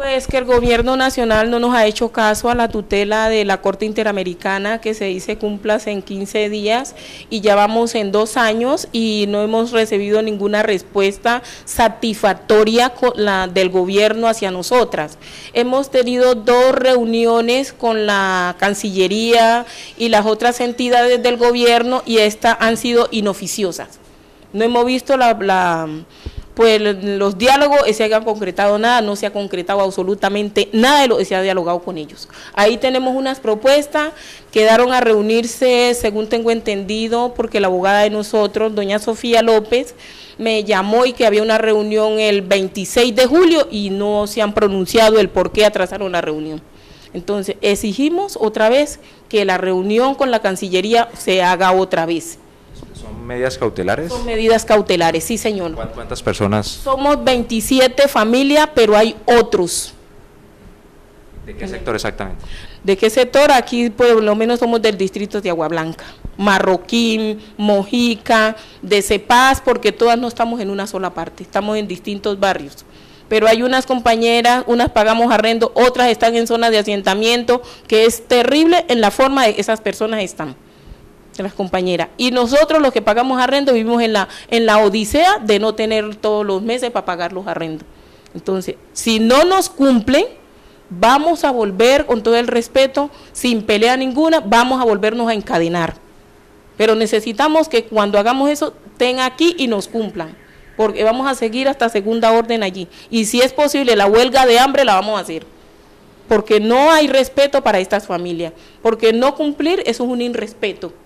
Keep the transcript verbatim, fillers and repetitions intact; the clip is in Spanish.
Pues que el gobierno nacional no nos ha hecho caso a la tutela de la Corte Interamericana que se dice cumplas en quince días y ya vamos en dos años y no hemos recibido ninguna respuesta satisfactoria con la, del gobierno hacia nosotras. Hemos tenido dos reuniones con la Cancillería y las otras entidades del gobierno y estas han sido inoficiosas. No hemos visto la... la pues los diálogos se hayan concretado nada, no se ha concretado absolutamente nada de lo que se ha dialogado con ellos. Ahí tenemos unas propuestas, quedaron a reunirse, según tengo entendido, porque la abogada de nosotros, doña Sofía López, me llamó y que había una reunión el veintiséis de julio y no se han pronunciado el por qué atrasaron la reunión. Entonces, exigimos otra vez que la reunión con la Cancillería se haga otra vez. ¿Son medidas cautelares? Son medidas cautelares, sí, señor. ¿Cuántas personas? Somos veintisiete familias, pero hay otros. ¿De qué sector exactamente? ¿De qué sector? Aquí por lo menos somos del distrito de Agua Blanca, Marroquín, Mojica, de Cepaz, porque todas no estamos en una sola parte, estamos en distintos barrios. Pero hay unas compañeras, unas pagamos arrendo, otras están en zonas de asentamiento, que es terrible en la forma de que esas personas están. De las compañeras, y nosotros los que pagamos arrendo vivimos en la en la odisea de no tener todos los meses para pagar los arrendos. Entonces, si no nos cumplen, vamos a volver con todo el respeto, sin pelea ninguna, vamos a volvernos a encadenar, pero necesitamos que cuando hagamos eso, estén aquí y nos cumplan, porque vamos a seguir hasta segunda orden allí, y si es posible la huelga de hambre la vamos a hacer, porque no hay respeto para estas familias, porque no cumplir eso es un irrespeto.